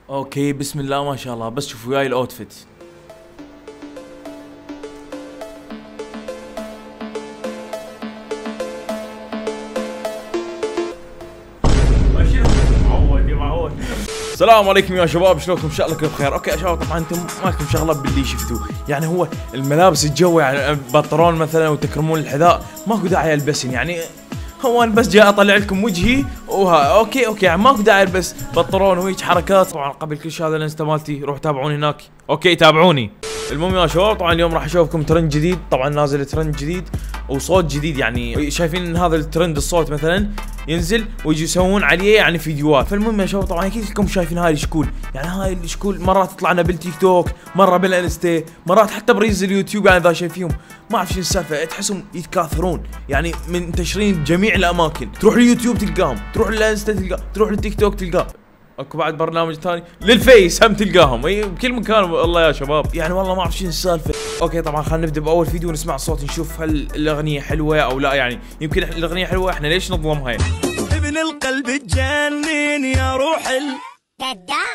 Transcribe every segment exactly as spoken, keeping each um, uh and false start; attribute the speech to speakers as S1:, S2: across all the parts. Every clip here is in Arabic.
S1: اوكي بسم الله ما شاء الله، بس شوفوا وياي الاوتفيت. السلام عليكم يا شباب، شلونكم؟ ان شاء الله كلكم بخير. اوكي يا شباب، طبعا انتم ما لكم شغله باللي شفتوه، يعني هو الملابس الجو، يعني بنطلون مثلا وتكرمون الحذاء، ماكو داعي البسن. يعني هو انا بس جاي اطلع لكم وجهي وها. اوكي اوكي يعني ماكو داعي البس بنطلون وهيك حركات. طبعا قبل كل شيء هذا الانستا مالتي، روح تابعوني هناك. اوكي تابعوني. المهم يا شباب، طبعا اليوم راح اشوفكم ترند جديد، طبعا نازل ترند جديد وصوت جديد. يعني شايفين ان هذا الترند الصوت مثلا ينزل ويجي يسوون عليه يعني فيديوهات. فالمهم يا شباب، طبعا اكيد كلكم شايفين هاي الشكول، يعني هاي الشكول مرات تطلع لنا بالتيك توك، مره بالانستا، مرات حتى بريز اليوتيوب. يعني اذا شايفيهم ما اعرف شو السالفه، تحسهم يتكاثرون، يعني منتشرين جميع الاماكن. تروح اليوتيوب تلقاهم، تروح الانستا تلقاه، تروح التيك توك تلقاه، اكو بعد برنامج ثاني للفيس هم تلقاهم، اي بكل مكان والله يا شباب. يعني والله ما اعرف شو السالفه. اوكي طبعا خلينا نبدا باول فيديو ونسمع الصوت، نشوف هل الاغنيه حلوه او لا. يعني يمكن الاغنيه حلوه، احنا ليش نظلمها؟ يعني
S2: ابن القلب تجنن يا روح ال ددا،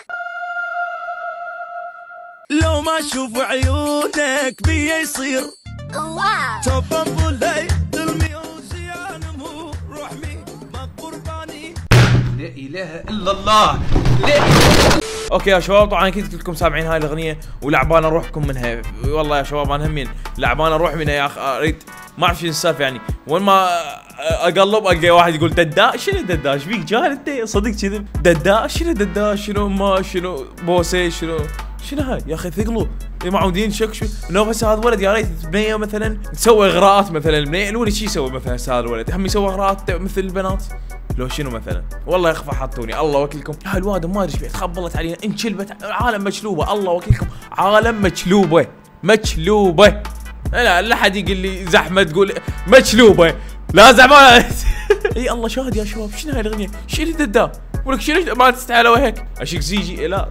S2: لو ما اشوف عيونك بيا يصير الله تفضل لي الميوزيان مو روح مي ما قرباني.
S1: لا اله الا الله. لا. اوكي يا شباب، طبعا اكيد كلكم سامعين هاي الاغنيه ولعبان اروحكم منها. والله يا شباب انا همين لعبان اروح منها يا اخي. اريد ما اعرف شو السالفه، يعني وين ما اقلب القى واحد يقول ددا. شنو ددا؟ ايش بيك جاهل انت؟ صدق كذب ددا؟ شنو ددا؟ شنو ما شنو بوسه؟ شنو شنو هاي يا اخي؟ ثقلوا معودين شك شو انه بس هذا ولد. يا ريت بنيه مثلا تسوي اغراءات، مثلا البنيه الولد شو يسوي مثلا؟ هذا الولد هم يسوي اغراءات مثل البنات لو شنو مثلا. والله يخفى حطوني الله وكيلكم. هاي الواد ما ادري ايش بيه تخبلت علينا، انشلبت عالم مشلوبه. الله وكيلكم عالم مشلوبه مشلوبه. لا لا حد يقول لي زحمه تقول مشلوبه، لا زعما. اي الله شاهد يا شباب. شنو هاي الاغنيه؟ شنو ددا؟ ولك شنو ما تستحي لو هيك اشيك زيجي. لا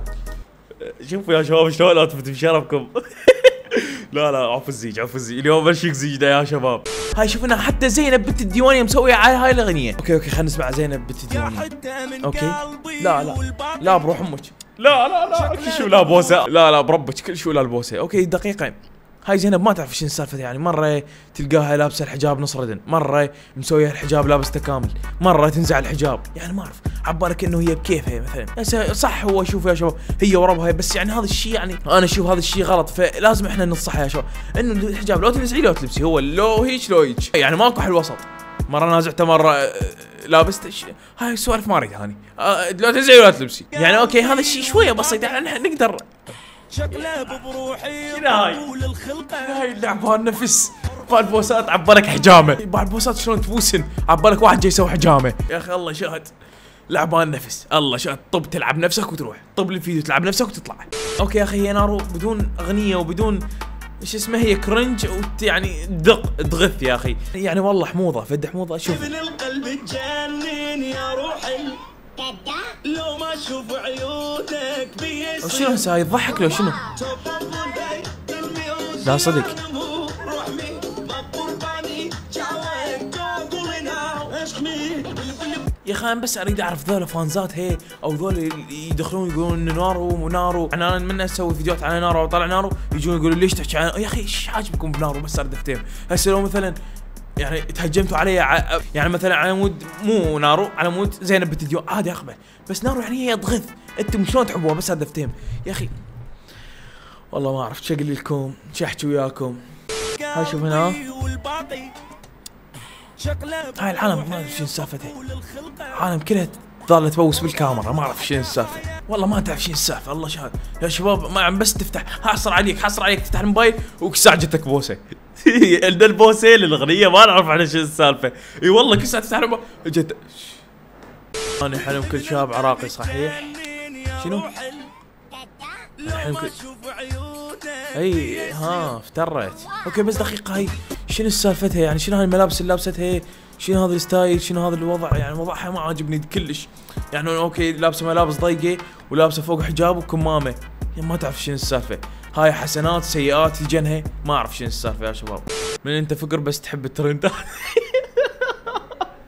S1: شوفوا يا شباب شلون اطفت بشرفكم. لا لا عفوا الزيج، عفوا الزيج اليوم بشيك زيجنا يا شباب. هاي شوفنا حتى زينب بنت الديوانيه مسويه على هاي الاغنيه. اوكي اوكي خلينا نسمع زينب بنت الديوانيه. اوكي لا لا لا بروح امك. لا لا لا كل شو لا بوسه. لا لا بربك كل شو لا البوسه. اوكي دقيقه، هاي زينب ما تعرف شنو السالفه. يعني مره تلقاها لابسه الحجاب نص ردن، مره مسويه الحجاب لابسته كامل، مره تنزع الحجاب. يعني ما اعرف عبالك انه هي بكيفها مثلا. صح هو شوف يا شباب هي وربها، بس يعني هذا الشيء يعني انا اشوف هذا الشيء غلط. فلازم احنا ننصحها يا شباب انه الحجاب لو تنزعيه لو تلبسي، هو لو هيك لو هيك، يعني ماكو حل وسط. مره نازعته مره لابسته. هاي السوالف ما اريدها هاني. لو تنزعيه ولا تلبسي، يعني اوكي هذا الشيء شويه بسيط، يعني نقدر.
S2: شكله بروحي
S1: طول الخلقه. هاي اللعبه نفس بالبوسات عبالك حجامه. بالبوسات شلون تبوسن عبالك واحد جاي يسوي حجامه. يا اخي الله شاهد لعبان نفس. الله شاهد طب تلعب نفسك وتروح، طب الفيديو تلعب نفسك وتطلع. اوكي يا اخي هي نارو بدون اغنيه وبدون ايش اسمه، هي كرنج يعني دق تغث يا اخي. يعني والله حموضه فد حموضه. شوف
S2: ابن القلب تجنن يا روحي لو ما اشوف عيونك بيصير.
S1: شنو هسه هاي تضحك لو شنو؟ لا صدق. يا اخي انا بس اريد اعرف ذولا فانزات هي او ذولا يدخلون يقولون انه نارو ونارو. انا من اسوي فيديوهات على نارو وطلع نارو يجون يقولوا ليش تحكي عن يا اخي ايش عاجبكم بنارو؟ بس اريد افتهم. هسه لو مثلا يعني تهجمتوا علي ع... يعني مثلا على مود مو نارو، على مود زينب بنت الديوان عادي اقبل، بس نارو يعني هي تغث. انتم شلون تحبوها؟ بس هذا افتهم يا اخي. والله ما اعرف شو اقول لكم، شو احكي وياكم. هاي شوف هنا هاي العالم ما ادري شنو سالفتها. العالم كلها ظلت تبوس بالكاميرا، ما اعرف شنو السالفه. والله ما تعرف شنو السالفه. الله شاهد يا شباب، ما عم بس تفتح حاصر عليك حاصر عليك تفتح الموبايل وكساع جتك بوسه. عندنا البوسه للاغنيه ما نعرف احنا شنو السالفه. اي والله كل ساعه تفتح الموبايل جت. انا حلم كل شاب عراقي صحيح. شنو؟ حلم كل اي ها افترت. اوكي بس دقيقه، هي شنو سالفتها؟ يعني شنو هاي الملابس اللي لابستها هي؟ شنو هذا الستايل؟ شنو هذا الوضع؟ يعني وضعها ما عاجبني كلش. يعني اوكي لابسه ملابس ضيقه ولابسه فوق حجاب وكمامه، يعني ما تعرف شنو السالفه. هاي حسنات سيئات يجنها، ما اعرف شنو السالفه يا شباب. من انت فقر بس تحب الترند.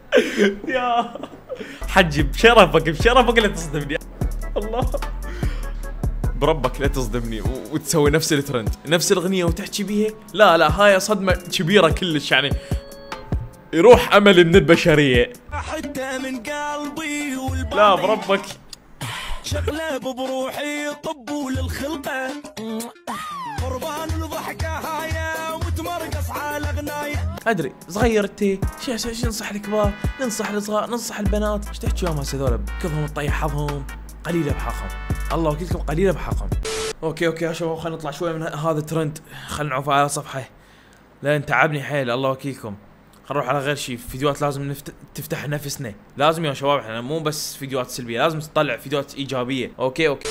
S1: يا حجي بشرفك بشرفك اللي تصدمني. الله بربك لا تصدمني وتسوي نفس الترند نفس الاغنيه وتحكي بيها. لا لا هاي صدمه كبيره كلش يعني يروح امل من البشريه
S2: حتى من قلبي والباطن
S1: لا بربك
S2: شغله بروحي قبول الخلقه قربان الضحكه هاي وتمرقص على غنايه.
S1: ادري صغير انت شو شو ننصح الكبار ننصح الصغار ننصح البنات ايش تحكي يوم هسه هذول كلهم تطيح حظهم قليله بحقهم الله وكيلكم قليله بحقهم. اوكي اوكي يا شباب خلينا نطلع شوي من هذا الترند خلينا نعوف على صفحه لان تعبني حيل الله وكيلكم. خلينا نروح على غير شيء فيديوهات لازم نفت... تفتح نفسنا لازم يا شباب احنا مو بس فيديوهات سلبيه لازم تطلع فيديوهات ايجابيه. اوكي اوكي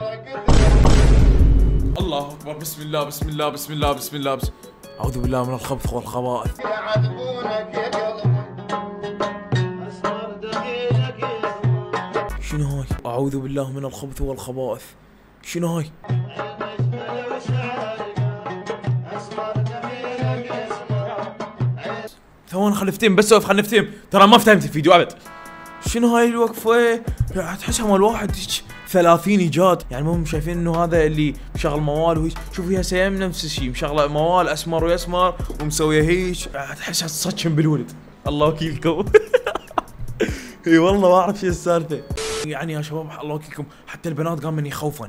S1: الله اكبر بسم الله بسم الله بسم الله بسم الله بسم اعوذ بالله من الخبث والخبائث. شنو هاي؟ اعوذ بالله من الخبث والخبائث. شنو هاي؟ ثواني خلفتين بس اوقف خلفتين ترى ما فهمت الفيديو ابد. شنو هاي الوقفه؟ تحسها مال واحد ثلاثين ايجاد يعني مو شايفين انه هذا اللي مشغل موال وهيك. شوفوا يا سيم نفس الشيء مشغله موال اسمر ويسمر ومسويه هيك تحسها تصشم بالولد الله وكيلكم. اي والله ما اعرف شو السالفه يعني يا شباب الله وكيلكم حتى البنات قام مني يخوفن.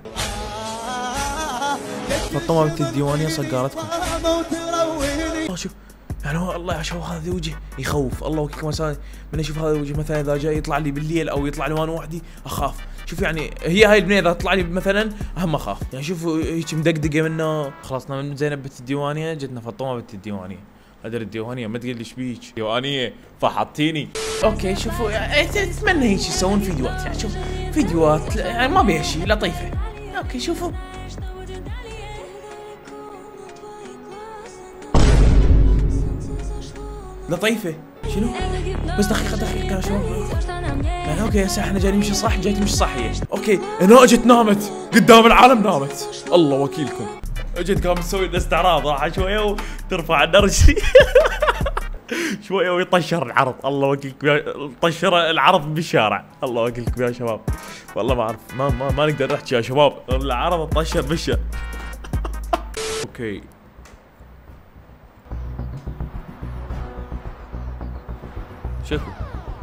S1: فطمه بنت الديوانيه صقارتكم. شوف يعني هو الله يا شباب هذا وجه يخوف الله وكيلكم. مثلا من اشوف هذا الوجه مثلا اذا جاي يطلع لي بالليل او يطلع لي وانا وحدي اخاف. شوف يعني هي هاي البنيه اذا تطلع لي مثلا اهم اخاف يعني شوفوا هيك مدقدقه منه. خلصنا من زينب بنت الديوانيه جتنا فطمه بنت الديوانيه. هذا الديوانيه ما تقول لي ايش بيك ديوانيه فحطيني. اوكي شوفوا يعني اتمنى هيك يسوون فيديوهات يعني شوف فيديوهات يعني ما بيها شيء لطيفه. اوكي شوفوا لطيفه شنو بس دقيقه دقيقه يا شباب يعني اوكي هسه احنا جاي نمشي صح جاي تمشي صح هي. اوكي هنا اجت نامت قدام العالم نامت الله وكيلكم. اجت قامت تسوي لنا استعراض راح شويه وترفع الدرج شويه ويطشر العرض الله وكيلكم طشر العرض بالشارع الله وكيلكم يا شباب. والله ما اعرف ما ما, ما نقدر نحكي يا شباب العرض طشر بالشارع. اوكي شوفوا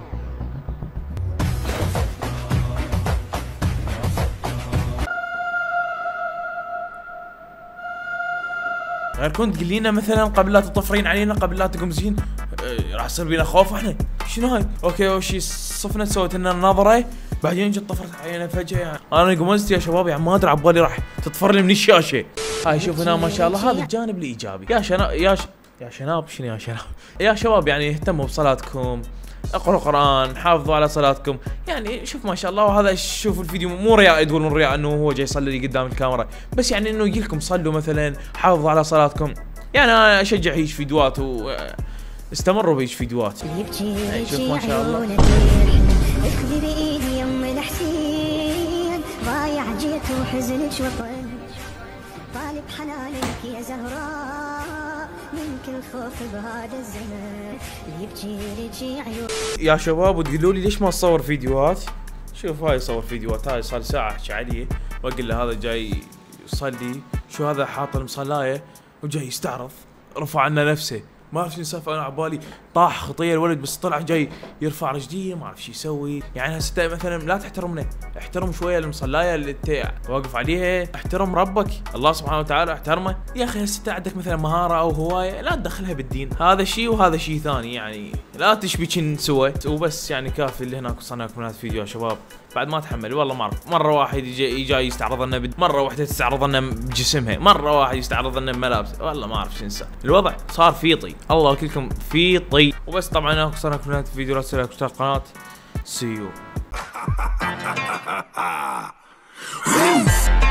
S1: غير كنت تقول لنا مثلا قبل لا تطفرين علينا قبل لا تقمزين اه راح يصير بينا خوف احنا. شنو هاي؟ اوكي اول شيء صفنا سويت لنا نظره بعدين جت طفرت علينا فجاه يعني انا قمزت يا شباب يعني ما ادري عبالي راح تطفر لي من الشاشه. هاي شوف هنا ما شاء الله هذا الجانب الايجابي يا شنا يا ش... يا شناب شنو يا شناب يا شباب يعني اهتموا بصلاتكم اقرأوا قرآن حافظوا على صلاتكم يعني شوف ما شاء الله. وهذا شوف الفيديو مو رياء تقولون رياء انه هو جاي يصلي لي قدام الكاميرا بس يعني انه يجي لكم صلوا مثلا حافظوا على صلاتكم يعني انا اشجع هيج فيديوهات واستمروا بهيج فيديوهات يعني شوف ما شاء الله.
S3: اخذي بايدي يم الحسين ضايع جيت وحزنك وطنك طالب حنانك يا زهراء من كل خوف بهذا الزمن يبكي لك عيون.
S1: يا شباب وتقولوا لي ليش ما تصور فيديوهات؟ شوف هاي صور فيديوهات هاي صار ساعه احكي عليه واقول له هذا جاي يصلي شو هذا حاط المصلايه وجاي يستعرض رفع عنا نفسه ما اعرف شو السالفه. انا عبالي طاح خطيه الولد بس طلع جاي يرفع رجليه ما اعرف شو يسوي يعني. هسه مثلا لا تحترمنا احترم شويه المصلايه اللي انت واقف عليها احترم ربك الله سبحانه وتعالى احترمه يا اخي. هسه عندك مثلا مهاره او هوايه لا تدخلها بالدين هذا شيء وهذا شيء ثاني يعني لا تشبكن سوى وبس يعني كافي اللي هناك وصلنا لكم من هذا الفيديو يا شباب. بعد ما تحمل والله ما اعرف مره واحد يجي جاي يستعرض لنا بد... مره واحده تستعرض لنا بجسمها مره واحد يستعرض لنا بملابس والله ما اعرف شو نسوي. الوضع صار فيطي الله وكيلكم فيطي وبس. طبعا انا وصلنا لكم من هذا الفيديو لا تنسوا اشتراك القناه سي يو.